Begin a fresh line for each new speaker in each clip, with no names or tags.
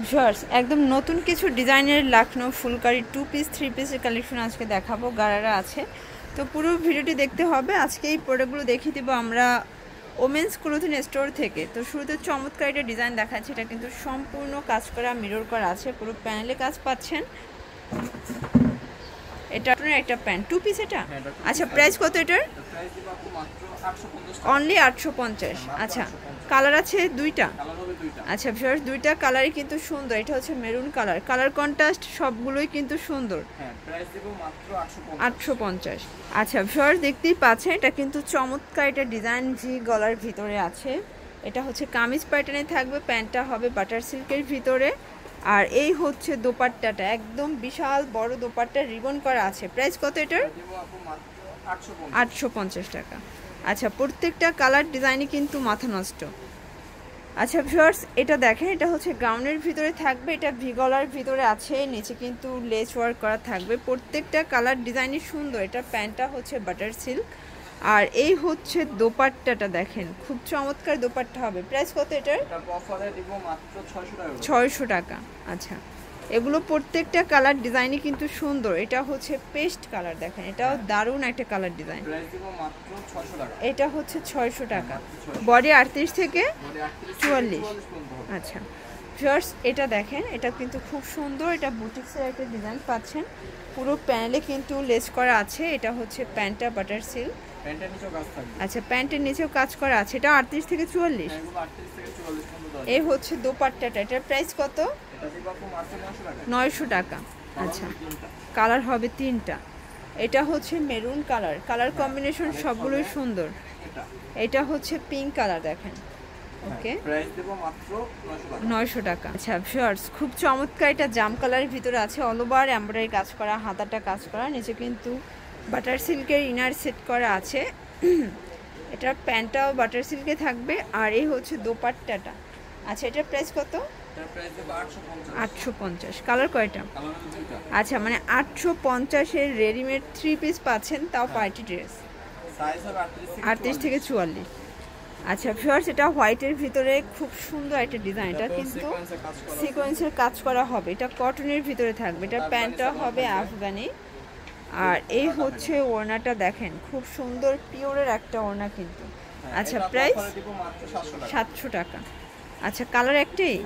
Viewers একদম নতুন কিছু ডিজাইনের লাখনৌ ফুলকারি 2 পিস 3 পিসের কালেকশন আজকে দেখাবো। গারারা আছে, তো পুরো ভিডিওটি দেখতে হবে। আজকে এই প্রোডাক্টগুলো দেখিয়ে দেবো আমরা ওমেন্স ক্লোথিং স্টোর থেকে। তো শুরুতে চমৎকার একটা ডিজাইন দেখাচ্ছি, এটা কিন্তু সম্পূর্ণ কাজ করা, মিরর করা আছে, পুরো প্যানেলে কাজ পাচ্ছেন। এটা আপনার একটা প্যান্ট 2 পিস এটা। আচ্ছা, প্রাইস কত এটার? অনলি 850। আচ্ছা, কালার আছে দুইটা। আচ্ছা ভিউয়ার্স, দুইটা কালারই কিন্তু সুন্দর। এটা হচ্ছে মেরুন কালার, কালার কন্ট্রাস্ট সবগুলোই কিন্তু সুন্দর। 850। আচ্ছা ভিউয়ার্স, দেখতেই পাচ্ছেন এটা কিন্তু চমৎকার একটা ডিজাইন, জি গলার ভিতরে আছে। এটা হচ্ছে কামিজ প্যাটার্নে থাকবে, প্যান্টটা হবে বাটার সিল্কের ভিতরে। আর এই হচ্ছে দোপাট্টাটা, একদম বিশাল বড় দোপাট্টা, রিবন করা আছে। প্রাইস কত এটার? 850 টাকা। আচ্ছা, প্রত্যেকটা কালার ডিজাইনই কিন্তু মাথা নষ্ট। আচ্ছা ভিউয়ার্স, এটা দেখেন, এটা হচ্ছে গাউনের ভিতরে থাকবে, এটা ভি গলার ভিতরে আছে, নিচে কিন্তু লেস ওয়ার্ক করা থাকবে। প্রত্যেকটা কালার ডিজাইনই সুন্দর। এটা প্যান্টটা হচ্ছে বাটার সিল্ক, আর এই হচ্ছে দোপাট্টাটা দেখেন, খুব চমৎকার দোপাট্টা হবে। প্রাইস কত এটার? 600 টাকা। আচ্ছা, এগুলো প্রত্যেকটা কালার ডিজাইনই কিন্তু সুন্দর। এটা হচ্ছে পেস্ট কালার, দেখেন এটাও দারুণ একটা কালার ডিজাইন। এটা হচ্ছে 600 টাকা। বডি 38 থেকে 44। আচ্ছা ভিউয়ার্স, এটা দেখেন, এটা কিন্তু খুব সুন্দর। এটা বুটিক্সের একটা ডিজাইন পাচ্ছেন, পুরো প্যানেলে কিন্তু লেস করা আছে। এটা হচ্ছে প্যান্টটা বাটার সিল্ক। আচ্ছা, প্যান্টের নিচেও কাজ করা আছে। এটা 38 থেকে 44। এই হচ্ছে দোপাট্টাটা, এটার প্রাইস কত? 900 টাকা। আচ্ছা, কালার হবে তিনটা। এটা হচ্ছে মেরুন কালার, কালার কম্বিনেশন সবগুলোই সুন্দর। এটা হচ্ছে পিঙ্ক কালার, দেখেন। ওকে, প্রাইস দেব মাত্র 900 টাকা। আচ্ছা ভিউয়ার্স, খুব চমৎকার এটা জাম কালারের ভিতরে আছে, অল ওভার এমব্রয়ডারি কাজ করা, হাতাটা কাজ করা, নিচে কিন্তু বাটার সিল্কের ইনার সেট করা আছে। এটার প্যান্টটাও বাটার সিল্কে থাকবে, আর এই হচ্ছে দোপাট্টাটা। আচ্ছা, এটার প্রাইস কত? 850। কালার কয়টা? আচ্ছা, মানে 850-এর রেডিমেড 3 পিস পাচ্ছেন, তাও পার্টি ড্রেস, 38 থেকে 44। আচ্ছা ভিউয়ার্স, এটা হোয়াইটের ভিতরে খুব সুন্দর একটা ডিজাইন। এটা কিন্তু সিকোয়েন্সের কাজ করা হবে, এটা কটনের ভিতরে থাকবে। এটা প্যান্টটা হবে আফগানি, আর এই হচ্ছে ওড়নাটা, দেখেন খুব সুন্দর পিওরের একটা ওড়না কিন্তু। আচ্ছা, প্রাইস 700 টাকা। আচ্ছা, কালার একটাই।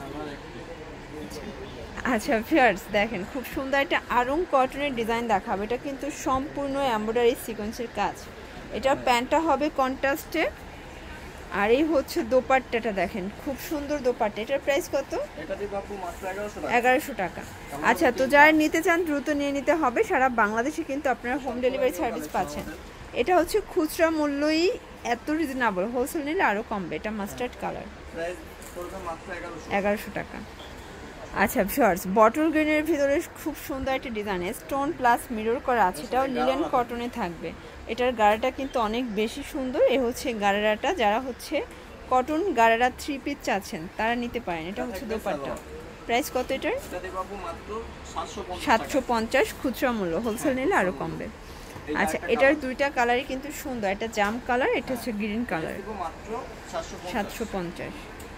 আচ্ছা ভিউয়ার্স, দেখেন খুব সুন্দর একটা আরং কটনের ডিজাইন দেখাবে। এটা কিন্তু সম্পূর্ণ এমব্রয়ডারি সিকোয়েন্সের কাজ। এটা প্যান্টটা হবে কন্ট্রাস্টে, আর এই হচ্ছে দোপাট্টাটা, দেখেন খুব সুন্দর দোপাট্টা। এটার প্রাইস কত? 1100 টাকা। আচ্ছা, তো যারা নিতে চান দ্রুত নিয়ে নিতে হবে। সারা বাংলাদেশে কিন্তু আপনারা হোম ডেলিভারি সার্ভিস পাচ্ছেন। এটা হচ্ছে খুচরা মূল্যই এত রিজনেবল, হোলসেল নিলে আরও কমবে। এটা মাস্টার্ড কালার, 1100 টাকা। আচ্ছা ভিউয়ার্স, বটল গ্রিনের ভিতরে খুব সুন্দর একটা ডিজাইন, স্টোন প্লাস মিরর করা আছে। এটাও লিলেন কটনে থাকবে। এটার গাড়াটা কিন্তু অনেক বেশি সুন্দর। এ হচ্ছে গাড়াটা, যারা হচ্ছে কটন গাড়ারা 3 পিস চাচ্ছেন তারা নিতে পারেন। এটা হচ্ছে দোপাট্টা। প্রাইস কত এটার? 750 খুচরা মূল্য, হোলসেল নিলে আরও কমবে। আচ্ছা, এটার দুইটা কালারই কিন্তু সুন্দর, এটা জাম কালার, এটা হচ্ছে গ্রিন কালার, 750।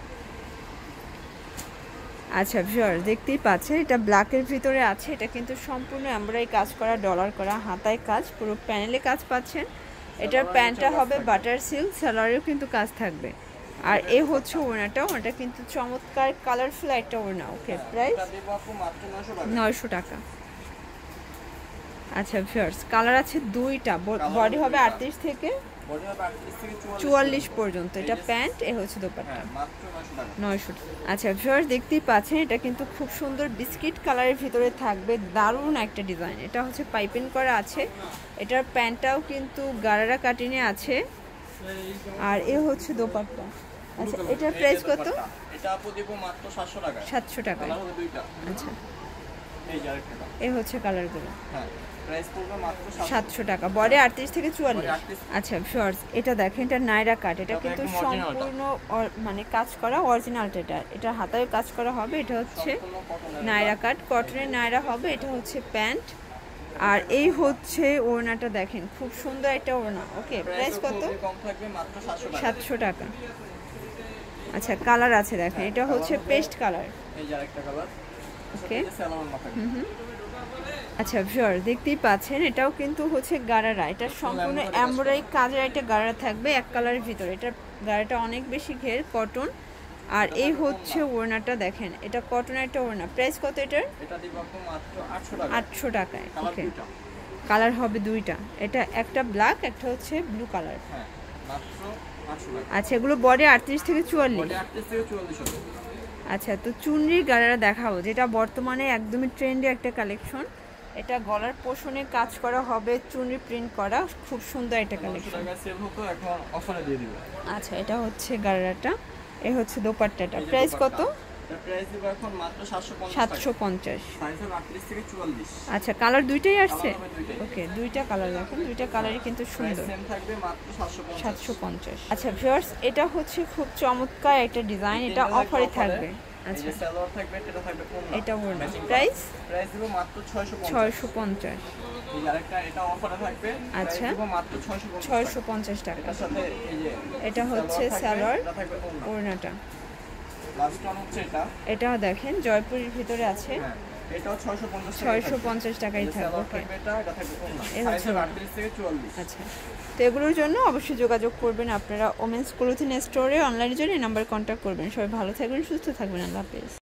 আচ্ছা ভিউয়ার্স, দেখতেই পাচ্ছেন এটা ব্ল্যাকের ভিতরে আছে। এটা কিন্তু সম্পূর্ণ এমব্রয়ডারি কাজ করা, ডলার করা, হাতায় কাজ, পুরো প্যানেলে কাজ পাচ্ছেন। এটার প্যান্টটা হবে বাটার সিল্ক, সালোয়ারেও কিন্তু কাজ থাকবে। আর এ হচ্ছে ওড়নাটা, ওটা কিন্তু চমৎকার কালারফুল একটা ওড়না। ওকে, প্রাইস 900 টাকা। আচ্ছা ভিউয়ার্স, কালার আছে দুইটা, বডি হবে 38 থেকে 44 পর্যন্ত। এটা প্যান্ট, এ হচ্ছে দোপাট্টা, 900 টাকা। আচ্ছা ভিউয়ার্স, দেখতেই পাচ্ছেন এটা কিন্তু খুব সুন্দর বিস্কিট কালারের ভিতরে থাকবে, দারুণ একটা ডিজাইন। এটা হচ্ছে পাইপিং করা আছে। এটার প্যান্টটাও কিন্তু গারারা কাটিনে আছে, আর এ হচ্ছে দোপাট্টা। আচ্ছা, এটার প্রাইস কত? এটা আপু দেব মাত্র 700 টাকা। 700 টাকা। আচ্ছা, এ হচ্ছে কালারগুলো। হ্যাঁ, প্রাইস পড়বে মাত্র 700 টাকা। বডি 38 থেকে 44। আচ্ছা ভিউয়ার্স, এটা দেখেন, এটা নাইরা কাট। এটা কিন্তু সম্পূর্ণ মানে কাজ করা অরিজিনালটা। এটা হাতায় কাজ করা হবে। এটা হচ্ছে নাইরা কাট, কটনের নাইরা হবে। এটা হচ্ছে প্যান্ট, আর এই হচ্ছে ওড়নাটা, দেখেন খুব সুন্দর একটা ওড়না। ওকে, প্রাইস কত? 700 টাকা। আচ্ছা কালার আছে দেখেন, এটা হচ্ছে পেস্ট কালার।
এই যে আরেকটা কালার।
ওকে।
সালোয়ার মাথা।
আচ্ছা ভিউয়ার দেখতেই পাচ্ছেন, এটাও কিন্তু হচ্ছে গারারা, এটা সম্পূর্ণ এমব্রয়ডারি কাজের একটা গারারা থাকবে এক কালারের ভিতরে। এটা গারাটা অনেক বেশি ঘের, কটন। আর এই হচ্ছে ওড়নাটা দেখেন, এটা কটন একটা ওড়না। প্রাইস কত এটার?
এটা দিব আপনি মাত্র 800 টাকা।
800 টাকায়। ওকে, কালার হবে দুইটা, এটা একটা ব্ল্যাক, একটা হচ্ছে ব্লু কালার।
হ্যাঁ মাত্র 800 টাকা।
আচ্ছা এগুলো বডি 38 থেকে 44।
বডি 38 থেকে 44 হবে।
আচ্ছা তো চুনরির গারারা দেখাবো, যেটা বর্তমানে একদমই ট্রেন্ডি একটা কালেকশন। এটা গলার পোষণে কাজ করা হবে, চুনরি প্রিন্ট করা, খুব সুন্দর একটা কালেকশন।
সেল হতো, এখন অফারে দিয়ে দিব।
আচ্ছা এটা হচ্ছে গারারাটা, এই হচ্ছে দোপাট্টাটা। প্রাইস কত?
এটা প্রাইস দিব এখন মাত্র 750 টাকা।
750।
সাইজ হবে 38 থেকে 44।
আচ্ছা কালার দুইটাই আসছে?
কালার হবে দুইটাই।
ওকে, দুইটা কালার দেখেন, দুইটা কালারই কিন্তু সুন্দর।
সেম থাকবে মাত্র 750।
আচ্ছা ভিউয়ার্স, এটা হচ্ছে খুব চমৎকার একটা ডিজাইন, এটা অফারে থাকবে। আচ্ছা
এই সালোয়ার থাকবে, এটা থাকবে ওড়না।
এটা ওড়না। প্রাইস
দিব মাত্র 650।
650।
এই যে আরেকটা, এটা অফারে থাকবে।
আচ্ছা
দিব মাত্র 650।
650 টাকা।
এটার সাথে এই যে
এটা হচ্ছে সালোয়ার,
এটা থাকবে ওড়না।
ওড়নাটা।
লাস্ট ওয়ান হচ্ছে এটা।
এটাও দেখেন জয়পুরের ভিতরে আছে।
হ্যাঁ এটাও 650 টাকা।
650 টাকাই থাকবে। ওকে,
এটা থাকবে ওড়না।
এই
সাইজ
হচ্ছে
হবে 38 থেকে 44।
আচ্ছা তো এগুলোর জন্য অবশ্যই যোগাযোগ করবেন আপনারা ওমেন্স ক্লোথিং স্টোরে, অনলাইনের জন্য এই নাম্বার কন্ট্যাক্ট করবেন। সবাই ভালো থাকবেন, সুস্থ থাকবেন, আল্লাহ হাফেজ।